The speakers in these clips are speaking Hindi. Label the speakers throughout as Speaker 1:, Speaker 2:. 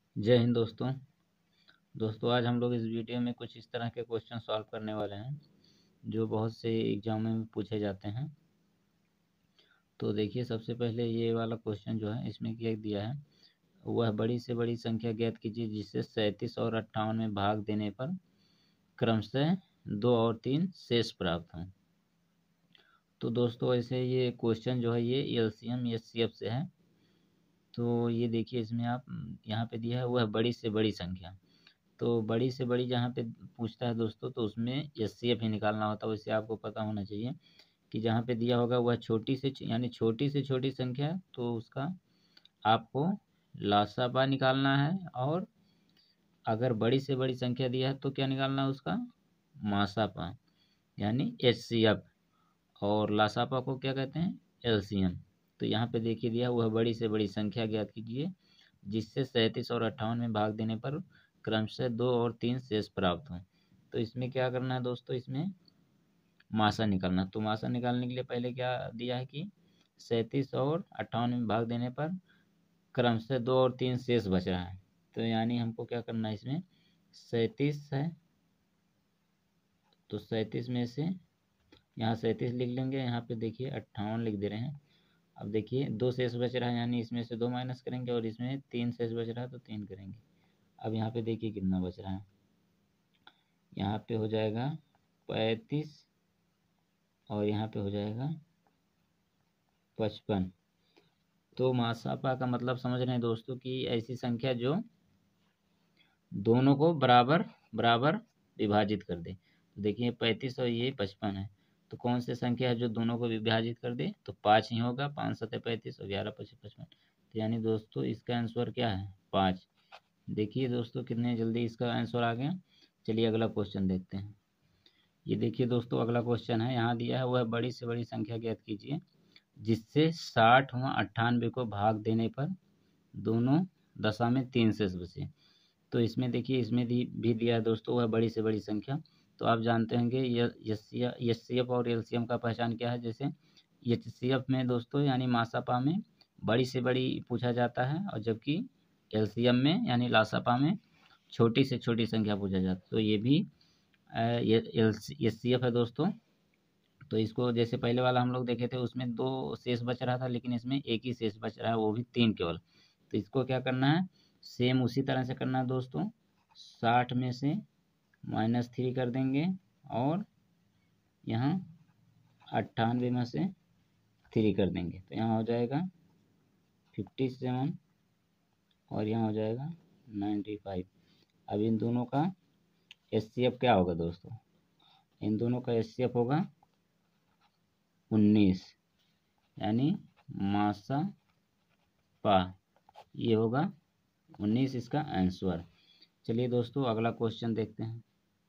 Speaker 1: जय हिंद दोस्तों आज हम लोग इस वीडियो में कुछ इस तरह के क्वेश्चन सॉल्व करने वाले हैं जो बहुत से एग्जामों में पूछे जाते हैं। तो देखिए, सबसे पहले ये वाला क्वेश्चन जो है इसमें क्या दिया है, वह बड़ी से बड़ी संख्या ज्ञात कीजिए जिससे 37 और 58 में भाग देने पर क्रमशः 2 और 3 शेष प्राप्त हों। तो दोस्तों ऐसे ये क्वेश्चन जो है ये एलसीएम एचसीएफ से है। तो ये देखिए, इसमें आप यहाँ पे दिया है वह बड़ी से बड़ी संख्या। तो बड़ी से बड़ी जहाँ पे पूछता है दोस्तों, तो उसमें एचसीएफ ही निकालना होता है। वैसे आपको पता होना चाहिए कि जहाँ पे दिया होगा वह छोटी से यानी छोटी से छोटी संख्या है, तो उसका आपको लासापा निकालना है। और अगर बड़ी से बड़ी संख्या दिया है तो क्या निकालना है, उसका मासापा यानी एचसीएफ। और लासापा को क्या कहते हैं, एलसीएम। तो यहाँ पे देखिए दिया वह बड़ी से बड़ी संख्या ज्ञात कीजिए जिससे 37 और 58 में भाग देने पर क्रमशः 2 और 3 शेष प्राप्त हों। तो इसमें क्या करना है दोस्तों, इसमें मासा निकालना। तो मासा निकालने के लिए पहले क्या दिया है कि 37 और 58 में भाग देने पर क्रमशः 2 और 3 शेष बच रहा है। तो यानी हमको क्या करना है, इसमें 37 है तो 37 में से यहाँ 37 लिख लेंगे, यहाँ पे देखिए 58 लिख दे रहे हैं। अब देखिए 2 शेष बच रहा है यानी इसमें से 2 माइनस करेंगे और इसमें 3 शेष बच रहा है तो 3 करेंगे। अब यहाँ पे देखिए कितना बच रहा है, यहाँ पे हो जाएगा 35 और यहाँ पे हो जाएगा 55। तो मासापा का मतलब समझ रहे हैं दोस्तों कि ऐसी संख्या जो दोनों को बराबर बराबर विभाजित कर दे। तो देखिए 35 और ये 55 है, तो कौन सी संख्या है जो दोनों को विभाजित कर दे, तो 5 ही होगा। 5 सतह 35 और 11 पचे 55। तो यानी दोस्तों इसका आंसर क्या है, 5। देखिए दोस्तों कितने जल्दी इसका आंसर आ गया। चलिए अगला क्वेश्चन देखते हैं। ये देखिए दोस्तों अगला क्वेश्चन है, यहाँ दिया है वह बड़ी से बड़ी संख्या ज्ञात कीजिए जिससे 60 व 98 को भाग देने पर दोनों दशा में 3 शेष बचे। तो इसमें देखिए इसमें भी दिया है दोस्तों वह बड़ी से बड़ी संख्या। तो आप जानते होंगे एचसीएफ और एलसीएम का पहचान क्या है। जैसे एचसीएफ में दोस्तों यानी मासापा में बड़ी से बड़ी पूछा जाता है, और जबकि एलसीएम में यानी लासापा में छोटी से छोटी संख्या पूछा जाता है। तो ये भी एचसीएफ है दोस्तों। तो इसको जैसे पहले वाला हम लोग देखे थे उसमें 2 शेष बच रहा था, लेकिन इसमें एक ही शेष बच रहा है, वो भी 3 केवल। तो इसको क्या करना है, सेम उसी तरह से करना है दोस्तों। 60 में से -3 कर देंगे और यहाँ 98 में से 3 कर देंगे। तो यहाँ हो जाएगा 57 और यहाँ हो जाएगा 95। अब इन दोनों का एचसीएफ क्या होगा दोस्तों, इन दोनों का एचसीएफ होगा 19 यानी मासा पा, ये होगा 19 इसका आंसर। चलिए दोस्तों अगला क्वेश्चन देखते हैं।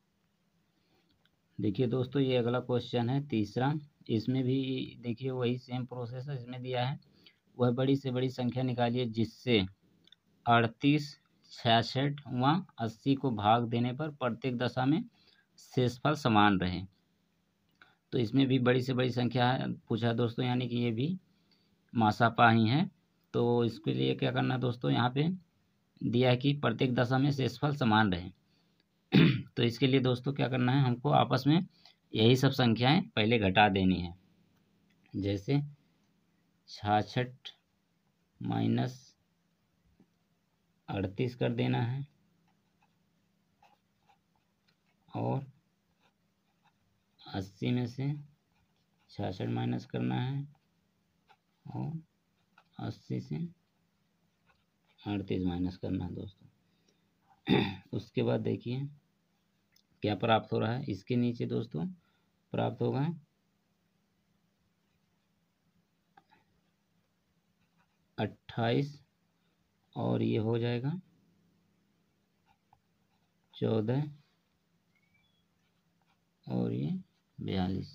Speaker 1: देखिए दोस्तों ये अगला क्वेश्चन है तीसरा। इसमें भी देखिए वही सेम प्रोसेस है। इसमें दिया है वह बड़ी से बड़ी संख्या निकालिए जिससे 38, 66 व 80 को भाग देने पर प्रत्येक दशा में शेषफल समान रहे। तो इसमें भी बड़ी से बड़ी संख्या पूछा दोस्तों, यानी कि ये भी मासापा ही है। तो इसके लिए क्या करना है दोस्तों, यहाँ पे दिया है कि प्रत्येक दशा में शेषफल समान रहे। तो इसके लिए दोस्तों क्या करना है, हमको आपस में यही सब संख्याएं पहले घटा देनी है। जैसे 66 माइनस 38 कर देना है और 80 में से 66 माइनस करना है और 80 से 38 माइनस करना है दोस्तों। उसके बाद देखिए क्या प्राप्त हो रहा है, इसके नीचे दोस्तों प्राप्त होगा 28 और ये हो जाएगा 14 और ये 42।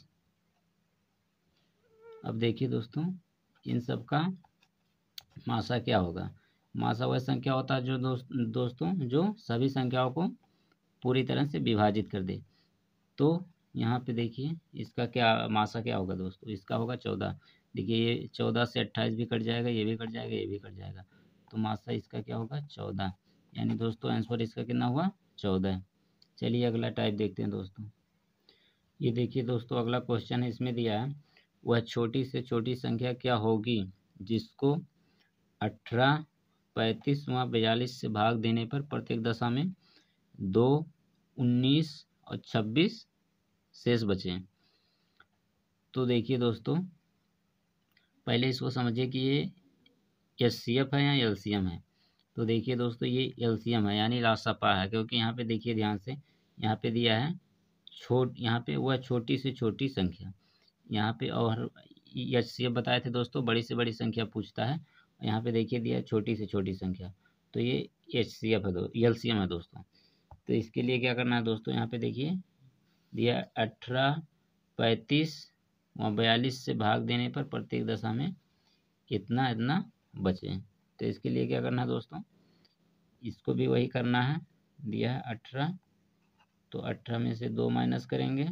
Speaker 1: अब देखिए दोस्तों इन सब का मासा क्या होगा। मासा वह संख्या होता है जो दोस्तों जो सभी संख्याओं को पूरी तरह से विभाजित कर दे। तो यहाँ पे देखिए इसका क्या मासा क्या होगा दोस्तों, इसका होगा 14। देखिए ये 14 से 28 भी कट जाएगा, ये भी कट जाएगा, ये भी कट जाएगा। तो मासा इसका क्या होगा 14। यानी दोस्तों आंसर इसका कितना हुआ 14। चलिए अगला टाइप देखते हैं दोस्तों। ये देखिए दोस्तों अगला क्वेश्चन है, इसमें दिया है वह छोटी से छोटी संख्या क्या होगी जिसको 18, 35 व 42 से भाग देने पर प्रत्येक दशा में 2, 19 और 26 शेष बचे। तो देखिए दोस्तों पहले इसको समझिए कि ये एचसीएफ है या एलसीएम है। तो देखिए दोस्तों ये एलसीएम है यानी लासापा है, क्योंकि यहाँ पे देखिए ध्यान से, यहाँ पे दिया है यहाँ पे वह छोटी से छोटी संख्या, यहाँ पे और एचसीएफ बताए थे दोस्तों बड़ी से बड़ी संख्या पूछता है, यहाँ पे देखिए दिया छोटी से छोटी संख्या, तो ये एचसीएफ है एलसीएम है दोस्तों। तो इसके लिए क्या करना है दोस्तों, यहाँ पे देखिए दिया 18, 35 व 42 से भाग देने पर प्रत्येक दशा में इतना इतना बचे। तो इसके लिए क्या करना है दोस्तों, इसको भी वही करना है, दिया है 18, तो 18 में से 2 माइनस करेंगे,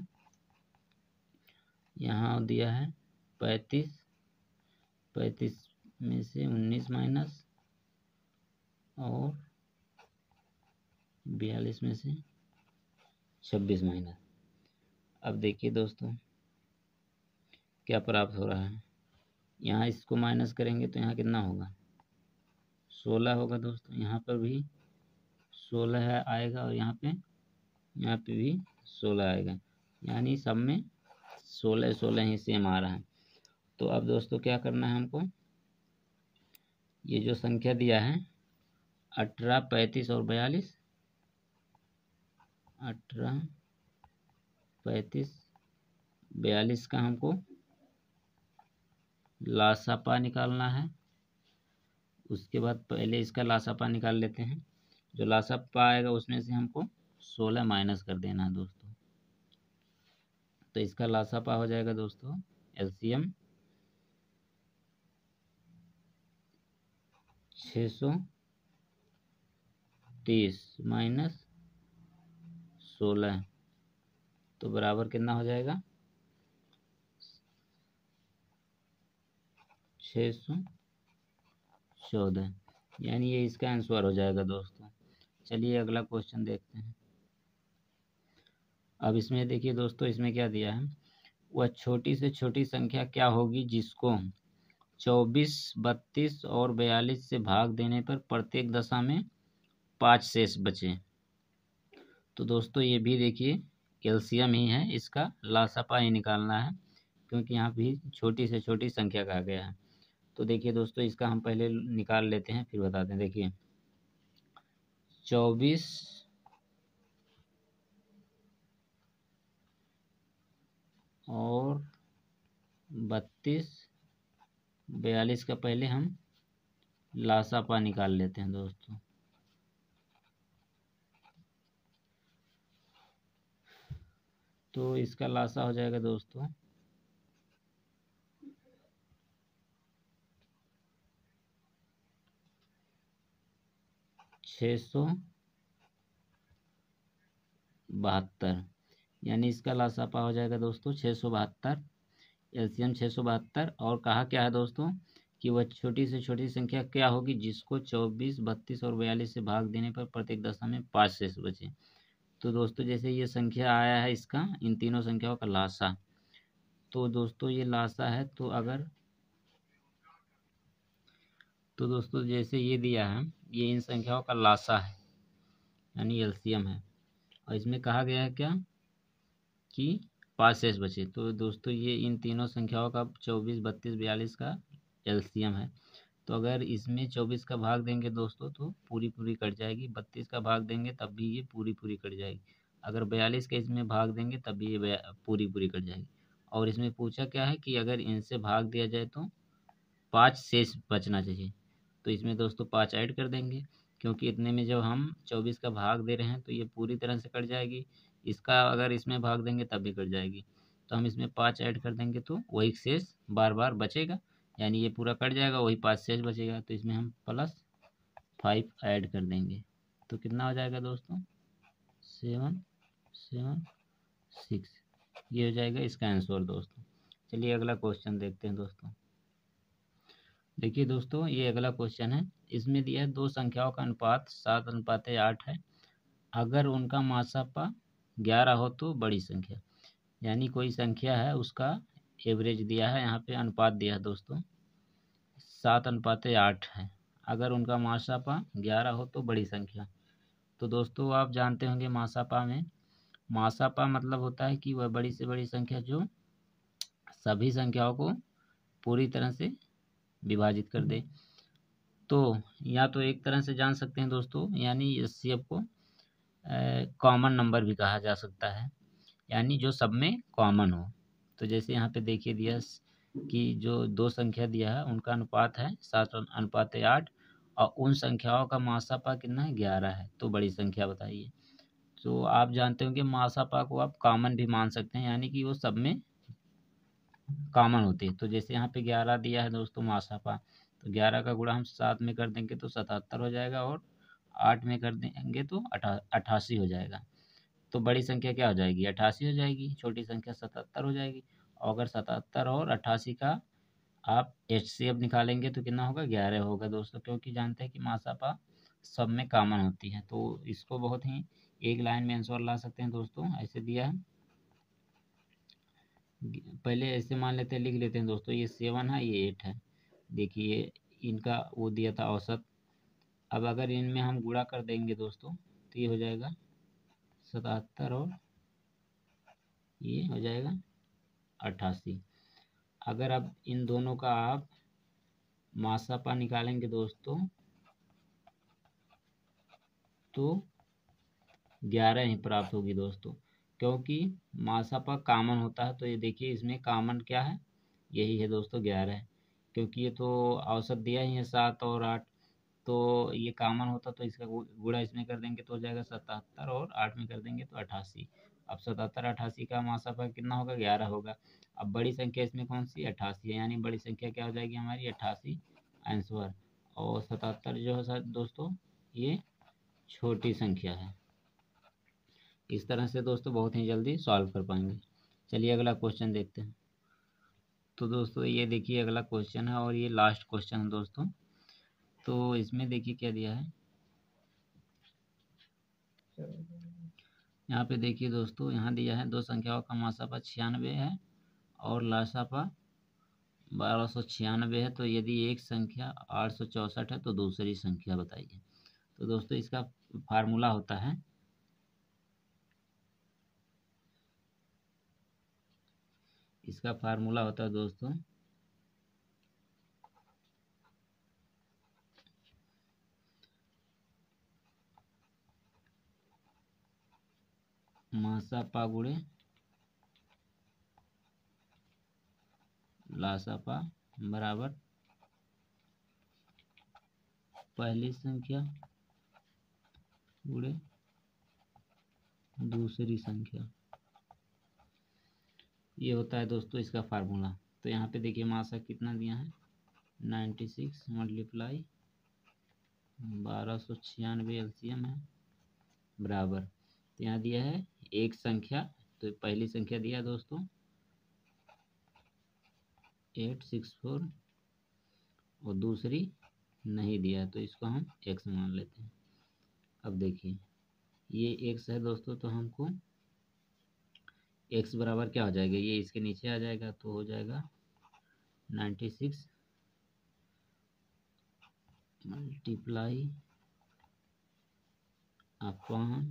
Speaker 1: यहाँ दिया है 35, 35 में से 19 माइनस और 42 में से 26 माइनस। अब देखिए दोस्तों क्या प्राप्त हो रहा है, यहाँ इसको माइनस करेंगे तो यहाँ कितना होगा 16 होगा दोस्तों, यहाँ पर भी 16 है आएगा और यहाँ पे भी 16 आएगा, यानी सब में 16 ही सेम आ रहा है। तो अब दोस्तों क्या करना है हमको, ये जो संख्या दिया है 18, 35 और 42, 18, 35, 42 का हमको लासापा निकालना है। उसके बाद पहले इसका लासापा निकाल लेते हैं, जो लासापा आएगा उसमें से हमको 16 माइनस कर देना है दोस्तों। तो इसका लासापा हो जाएगा दोस्तों एलसीएम 630 माइनस 16, तो बराबर कितना हो जाएगा 614, यानी ये इसका आंसर हो जाएगा दोस्तों। चलिए अगला क्वेश्चन देखते हैं। अब इसमें देखिए दोस्तों इसमें क्या दिया है, वह छोटी से छोटी संख्या क्या होगी जिसको 24, 32 और 42 से भाग देने पर प्रत्येक दशा में 5 शेष बचे। तो दोस्तों ये भी देखिए एलसीएम ही है, इसका लासापा ही निकालना है, क्योंकि यहाँ भी छोटी से छोटी संख्या कहा गया है। तो देखिए दोस्तों इसका हम पहले निकाल लेते हैं फिर बताते हैं। देखिए 24 और 32, 42 का पहले हम लासापा निकाल लेते हैं दोस्तों। तो इसका लासा हो जाएगा दोस्तों 672, यानी इसका लासापा हो जाएगा दोस्तों 672, एलसीएम 672। और कहा क्या है दोस्तों कि वह छोटी से छोटी संख्या क्या होगी जिसको 24, 32 और 42 से भाग देने पर प्रत्येक दशा में 5 शेष बचे। तो दोस्तों जैसे ये संख्या आया है इसका, इन तीनों संख्याओं का लासा, तो दोस्तों ये लासा है, तो दोस्तों जैसे ये दिया है ये इन संख्याओं का लासा है यानी एलसीएम है, और इसमें कहा गया है क्या कि 5 शेष बचे। तो दोस्तों ये इन तीनों संख्याओं का 24, 32, 42 का एलसीएम है। तो अगर इसमें 24 का भाग देंगे दोस्तों तो पूरी पूरी कट जाएगी, 32 का भाग देंगे तब भी ये पूरी पूरी कट जाएगी, अगर 42 का इसमें भाग देंगे तब भी ये पूरी पूरी कट जाएगी। और इसमें पूछा क्या है कि अगर इनसे भाग दिया जाए तो 5 शेष बचना चाहिए। तो इसमें दोस्तों 5 ऐड कर देंगे, क्योंकि इतने में जब हम 24 का भाग दे रहे हैं तो ये पूरी तरह से कट जाएगी, इसका अगर इसमें भाग देंगे तब भी कट जाएगी। तो हम इसमें 5 ऐड कर देंगे तो वही शेष बार बार बचेगा, यानी ये पूरा कट जाएगा, वही 5 शेष बचेगा। तो इसमें हम +5 ऐड कर देंगे, तो कितना हो जाएगा दोस्तों 7, 7, 6, ये हो जाएगा इसका आंसर दोस्तों। चलिए अगला क्वेश्चन देखते हैं दोस्तों। देखिए दोस्तों ये अगला क्वेश्चन है, इसमें दिया है दो संख्याओं का अनुपात 7:8 है, अगर उनका मासापा 11 हो तो बड़ी संख्या। यानी कोई संख्या है उसका एवरेज दिया है, यहाँ पे अनुपात दिया है दोस्तों 7:8 है, अगर उनका मासापा 11 हो तो बड़ी संख्या। तो दोस्तों आप जानते होंगे मासापा में, मासापा मतलब होता है कि वह बड़ी से बड़ी संख्या जो सभी संख्याओं को पूरी तरह से विभाजित कर दे। तो या तो एक तरह से जान सकते हैं दोस्तों, यानी एचसीएफ को कॉमन नंबर भी कहा जा सकता है, यानी जो सब में कॉमन हो। तो जैसे यहाँ पे देखिए दिया कि जो दो संख्या दिया है उनका अनुपात है 7:8 और उन संख्याओं का मासापा कितना है 11 है, तो बड़ी संख्या बताइए। तो आप जानते होंगे मासापा को आप कॉमन भी मान सकते हैं, यानी कि वो सब में कॉमन होती है। तो जैसे यहाँ पे 11 दिया है दोस्तों मासापा, तो 11 का गुणा हम 7 में कर देंगे तो 77 हो जाएगा, और 8 में कर देंगे तो 88 हो जाएगा। तो बड़ी संख्या क्या हो जाएगी 88 हो जाएगी, छोटी संख्या 77 हो जाएगी। और अगर 77 और 88 का आप एचसीएफ निकालेंगे तो कितना होगा 11 होगा दोस्तों, क्योंकि जानते हैं कि मासापा सब में कॉमन होती है। तो इसको बहुत ही एक लाइन में आंसर ला सकते हैं दोस्तों, ऐसे दिया है। पहले ऐसे मान लेते हैं, लिख लेते हैं दोस्तों, ये 7 है ये 8 है। देखिए इनका वो दिया था औसत, अब अगर इनमें हम गुणा कर देंगे दोस्तों तो ये हो जाएगा 77 और ये हो जाएगा 88। अगर अब इन दोनों का आप मासापा निकालेंगे दोस्तों तो 11 ही प्राप्त होगी दोस्तों, क्योंकि मासापा कॉमन होता है। तो ये देखिए इसमें कॉमन क्या है, यही है दोस्तों 11 है, क्योंकि ये तो औसत दिया ही है 7 और 8, तो ये कॉमन होता तो इसका गुणा इसमें कर देंगे तो हो जाएगा 77 और 8 में कर देंगे तो 88। अब 77 88 का मासापा कितना होगा 11 होगा। अब बड़ी संख्या इसमें कौन सी 88 है, यानी बड़ी संख्या क्या हो जाएगी हमारी 88 आंसर। और 77 जो है दोस्तों ये छोटी संख्या है। इस तरह से दोस्तों बहुत ही जल्दी सॉल्व कर पाएंगे। चलिए अगला क्वेश्चन देखते हैं। तो दोस्तों ये देखिए अगला क्वेश्चन है और ये लास्ट क्वेश्चन है दोस्तों। तो इसमें देखिए क्या दिया है, यहाँ पे देखिए दोस्तों, यहाँ दिया है दो संख्याओं का मासापा 96 है और लासापा 1296 है। तो यदि एक संख्या 864 है तो दूसरी संख्या बताइए। तो दोस्तों इसका फार्मूला होता है, इसका फार्मूला होता है दोस्तों मासापा गुणे लासापा बराबर पहली संख्या गुणे दूसरी संख्या, ये होता है दोस्तों इसका फार्मूला। तो यहाँ पे देखिए मासा कितना दिया है 96 मल्टीप्लाई 1296 एलसीएम है बराबर, तो यहाँ दिया है एक संख्या, तो पहली संख्या दिया है दोस्तों 864 और दूसरी नहीं दिया है, तो इसको हम x मान लेते हैं। अब देखिए ये x है दोस्तों, तो हमको x बराबर क्या हो जाएगा, ये इसके नीचे आ जाएगा तो हो जाएगा 96 मल्टीप्लाई अपॉन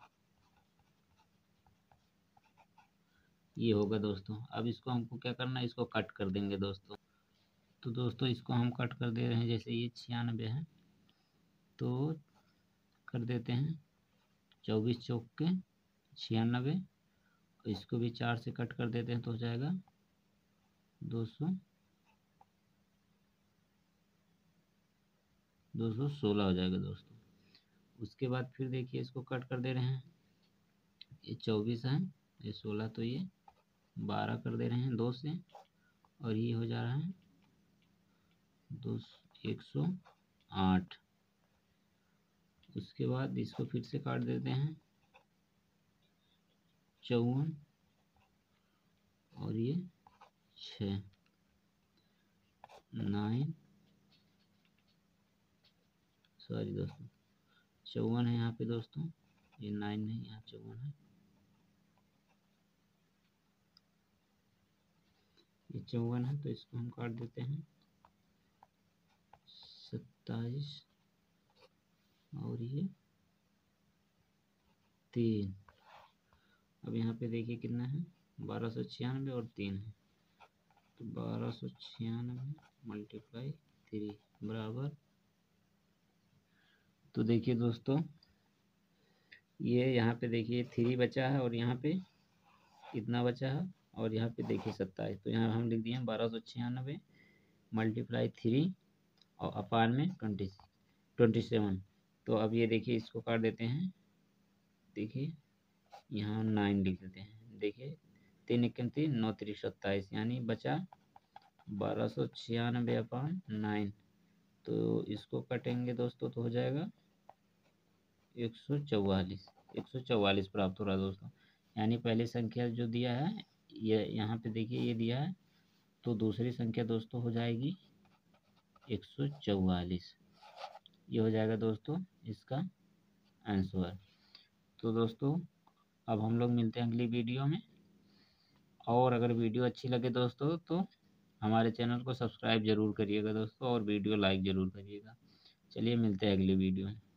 Speaker 1: ये होगा दोस्तों। अब इसको हमको क्या करना है, इसको कट कर देंगे दोस्तों। तो दोस्तों इसको हम कट कर दे रहे हैं, जैसे ये 96 है तो कर देते हैं 24 चौक के 96, इसको भी 4 से कट कर देते हैं तो हो जाएगा 216 हो जाएगा दोस्तों। उसके बाद फिर देखिए इसको कट कर दे रहे हैं, ये 24 है, ये 16, तो ये 12 कर दे रहे हैं 2 से, और ये हो जा रहा है 108। उसके बाद इसको फिर से काट देते हैं 54 और ये 6 9 सॉरी दोस्तों, 54 है यहाँ पे दोस्तों, ये 9 नहीं, यहाँ 54 है, ये 54 है, तो इसको हम काट देते हैं 27 और ये 3। अब यहाँ पे देखिए कितना है, 1296 और 3 है, तो 1296 मल्टीप्लाई 3 बराबर, तो देखिए दोस्तों ये यहाँ पे देखिए 3 बचा है और यहाँ पे कितना बचा है, और यहाँ पे देखिए 27, तो यहाँ हम लिख दिए 1296 मल्टीप्लाई 3 और अपान में 27। तो अब ये देखिए इसको काट देते हैं, देखिए यहाँ 9 लिख देते हैं, देखिए 3 1 3 9 3 27, यानी बचा 1296 अपान 9। तो इसको कटेंगे दोस्तों तो हो जाएगा 144 प्राप्त हो रहा है दोस्तों। यानी पहली संख्या जो दिया है ये यहाँ पे देखिए ये दिया है, तो दूसरी संख्या दोस्तों हो जाएगी 144, ये हो जाएगा दोस्तों इसका आंसर। तो दोस्तों अब हम लोग मिलते हैं अगली वीडियो में, और अगर वीडियो अच्छी लगे दोस्तों तो हमारे चैनल को सब्सक्राइब जरूर करिएगा दोस्तों, और वीडियो लाइक ज़रूर करिएगा। चलिए मिलते हैं अगली वीडियो में।